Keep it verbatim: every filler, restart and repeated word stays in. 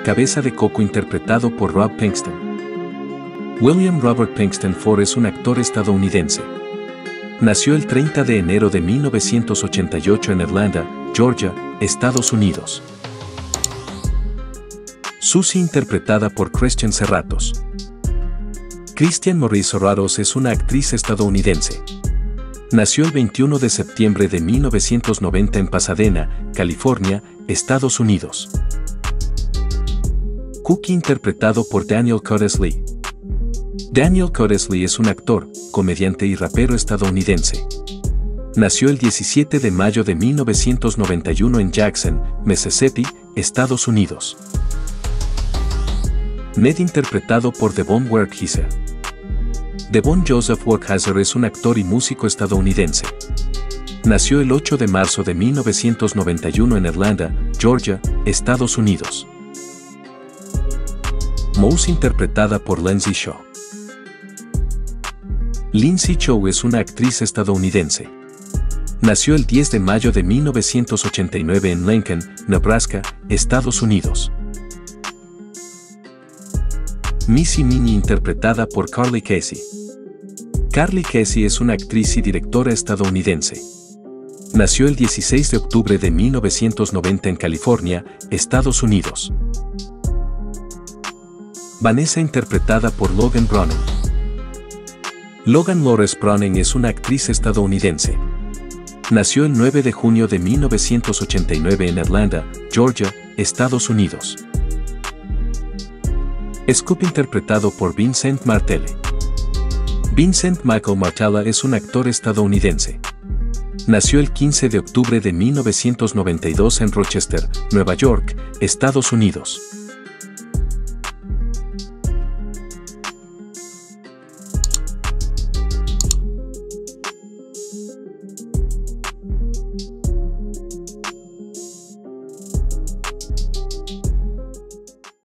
Cabeza de Coco interpretado por Rob Pinkston. William Robert Pinkston Ford es un actor estadounidense. Nació el treinta de enero de mil novecientos ochenta y ocho en Atlanta, Georgia, Estados Unidos. Susie interpretada por Christian Serratos. Christian Maurice Serratos es una actriz estadounidense. Nació el veintiuno de septiembre de mil novecientos noventa en Pasadena, California, Estados Unidos. Cookie interpretado por Daniel Curtis Lee. Daniel Curtis Lee es un actor, comediante y rapero estadounidense. Nació el diecisiete de mayo de mil novecientos noventa y uno en Jackson, Mississippi, Estados Unidos. Ned interpretado por Devon Werkheiser. Devon Joseph Werkheiser es un actor y músico estadounidense. Nació el ocho de marzo de mil novecientos noventa y uno en Atlanta, Georgia, Estados Unidos. Mouse interpretada por Lindsay Shaw. Lindsay Shaw es una actriz estadounidense. Nació el diez de mayo de mil novecientos ochenta y nueve en Lincoln, Nebraska, Estados Unidos. Missy Minnie interpretada por Carly Casey. Carly Casey es una actriz y directora estadounidense. Nació el dieciséis de octubre de mil novecientos noventa en California, Estados Unidos. Vanessa interpretada por Logan Browning. Logan Lawrence Browning es una actriz estadounidense. Nació el nueve de junio de mil novecientos ochenta y nueve en Atlanta, Georgia, Estados Unidos. Scoop interpretado por Vincent Martella. Vincent Michael Martella es un actor estadounidense. Nació el quince de octubre de mil novecientos noventa y dos en Rochester, Nueva York, Estados Unidos.